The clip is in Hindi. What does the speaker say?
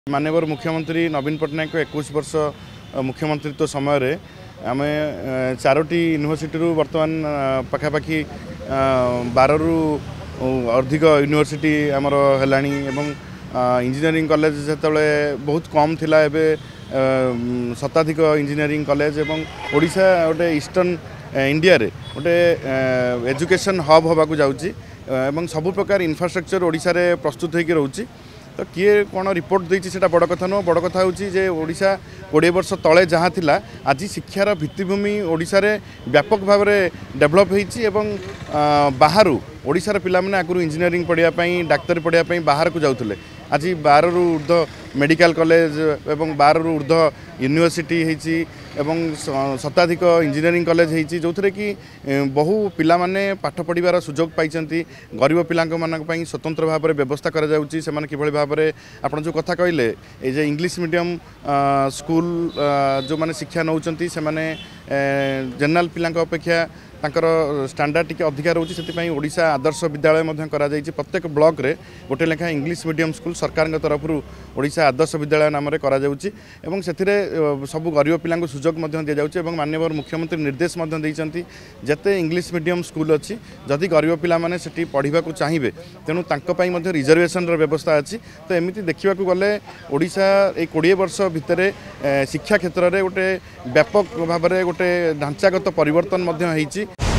माननीय मुख्यमंत्री नवीन पट्टनायक 21 वर्ष मुख्यमंत्रित्व समय आम चारोटी यूनिवर्सिटी बर्तमान पखापाखि 12 रु अधिक यूनिवर्सिटी आमर हेलानी इंजीनियरिंग कॉलेज जिते बहुत कम थिला एबे शताधिक इंजीनियरिंग कॉलेज एवं ओडिशा गोटे ईस्टर्न इंडिया रे गोटे एजुकेशन हब होबाकू जाउची एवं सबु प्रकार इंफ्रास्ट्रक्चर ओडिशा रे प्रस्तुत होइके रहउची। तो किए कौन रिपोर्ट देती से बड़ कथा नुह बड़ कथा हूँ जे ओडिशा 20 वर्ष तले जहाँ थिला आज शिक्षार भित्तिभूमि ओडिशा रे व्यापक भाव में डेभलप होती बाहर ओडिशार पिला माने आगु इंजीनियरिंग पढ़ाई डाक्तरी पढ़ाई बाहर को जाऊले आज 12 रु ऊर्ध्व मेडिकल कॉलेज एवं 12 रु ऊर्ध्व यूनिवर्सिटी होती शताधिक इंजीनियरिंग कॉलेज होती जो थे कि बहु पिला माने पाठ पढ़ार सुजोग पाई गरीब पिला स्वतंत्र भाव में व्यवस्था कर भाव में आप जो कथा कहले ये इंग्लिश मीडियम स्कूल जो माने शिक्षा नौकरी से जनरल पिला अपेक्षा तांकर स्टैंडर्ड टिके अधिकार होची से ओडिशा आदर्श विद्यालय करा जायछि प्रत्येक ब्लॉक रे गोटे लेखा इंग्लिश मीडियम स्कूल सरकार तरफ ओडिशा आदर्श विद्यालय नाम करा जाउछि एवं सेथिरे सब गरीब पिलांको सुजोग दि जाउछि एवं माननीय मुख्यमंत्री निर्देश दैछन्ति जते इंग्लिश मीडियम स्कूल अच्छी जदि गरीब पिला माने सेठी पढ़िबा को चाहिए तेणु तांको पई मध्ये रिजर्वेशन व्यवस्था अच्छी। तो एमिति देखा गले ओडिशा ए 20 वर्ष भितर शिक्षा क्षेत्र में गोटे व्यापक भाव में गोटे ढांचागत परिवर्तन होइछि।